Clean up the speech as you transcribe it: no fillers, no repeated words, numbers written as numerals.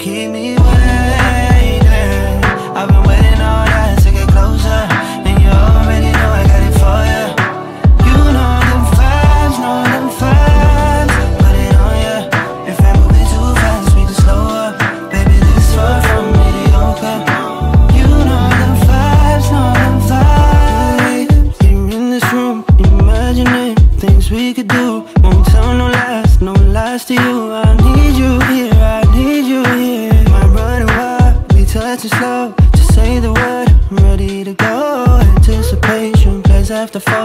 keep me waiting. I've been waiting all night to get closer, and you already know I got it for ya. You know them vibes, put it on ya. If I'm moving too fast, we can slow up. Baby, this far from mediocre. You know them vibes, You're in this room, imagining things we could do. Won't tell no lies to you. I need you here, I need you here. Might run wild, we touching slow. Just say the word, I'm ready to go. Anticipation plays after fall.